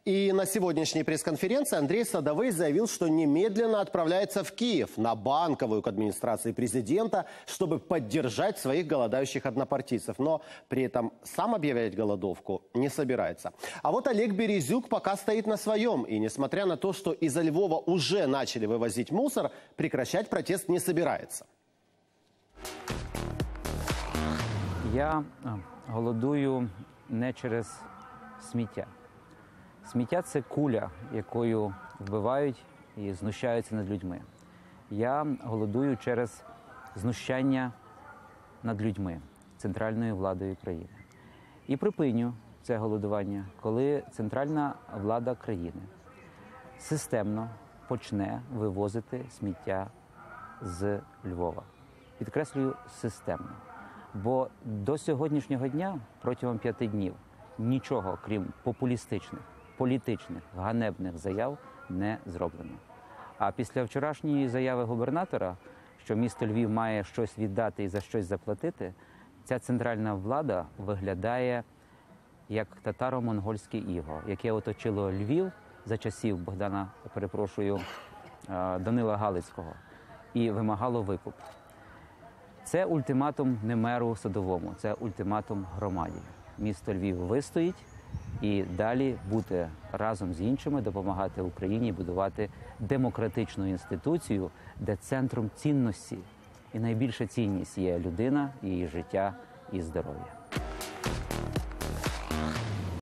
И на сегодняшней пресс-конференции Андрей Садовый заявил, что немедленно отправляется в Киев на Банковую к администрации президента, чтобы поддержать своих голодающих однопартийцев. Но при этом сам объявлять голодовку не собирается. А вот Олег Березюк пока стоит на своем. И несмотря на то, что из Львова уже начали вывозить мусор, прекращать протест не собирается. Я голодую не через сміття. Сміття – це куля, якою вбивають і знущаються над людьми. Я голодую через знущання над людьми, центральною владою країни. І припиню це голодування, коли центральна влада країни системно почне вивозити сміття з Львова. Підкреслюю, системно. Бо до сьогоднішнього дня, протягом 5 днів, нічого, крім популістичних, політичних, ганебних заяв не зроблено. А після вчорашньої заяви губернатора, що місто Львів має щось віддати і за щось заплатити, ця центральна влада виглядає як татаро-монгольське іго, яке оточило Львів за часів Данила Галицького і вимагало викуп. Це ультиматум не меру Садовому, це ультиматум громаді. Місто Львів вистоїть і далі бути разом з іншими, допомагати Україні будувати демократичну інституцію, де центром цінності і найбільша цінність є людина, її життя і здоров'я.